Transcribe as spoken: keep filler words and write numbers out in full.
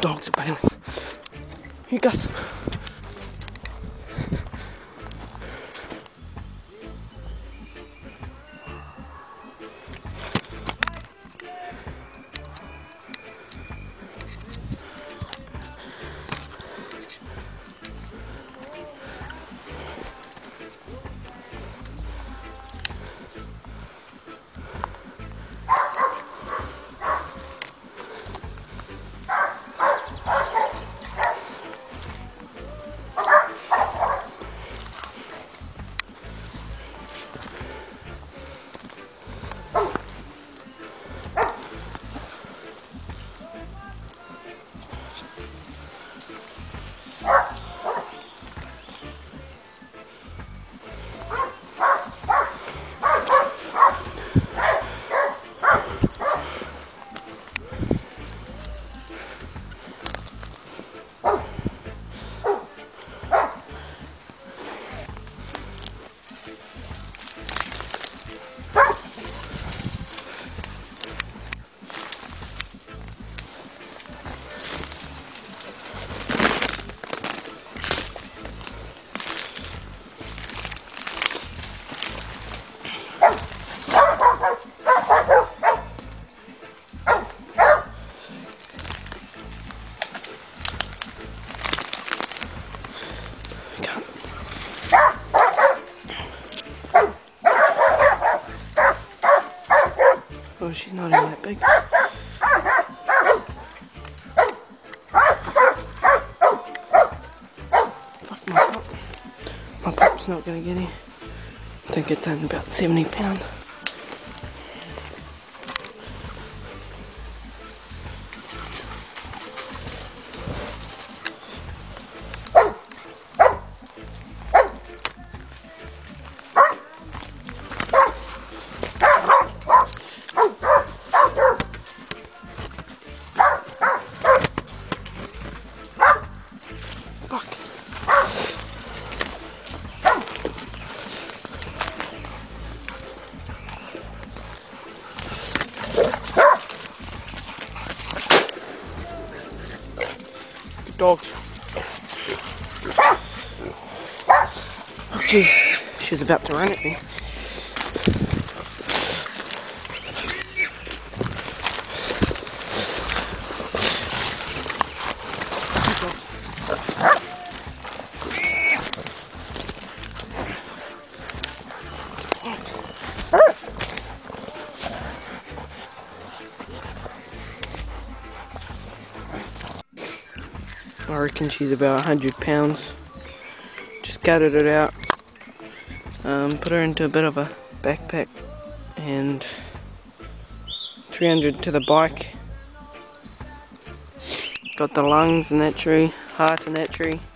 dogs are bailing. Here, Gus. Oh, she's not even that big. Fuck my pup. My pup's not gonna get here. I think it's only about seventy pounds. Dogs. Oh gee, she's about to run at me. I reckon she's about a hundred pounds. Just gutted it out, um, put her into a bit of a backpack, and three hundred to the bike. Got the lungs in that tree, heart in that tree.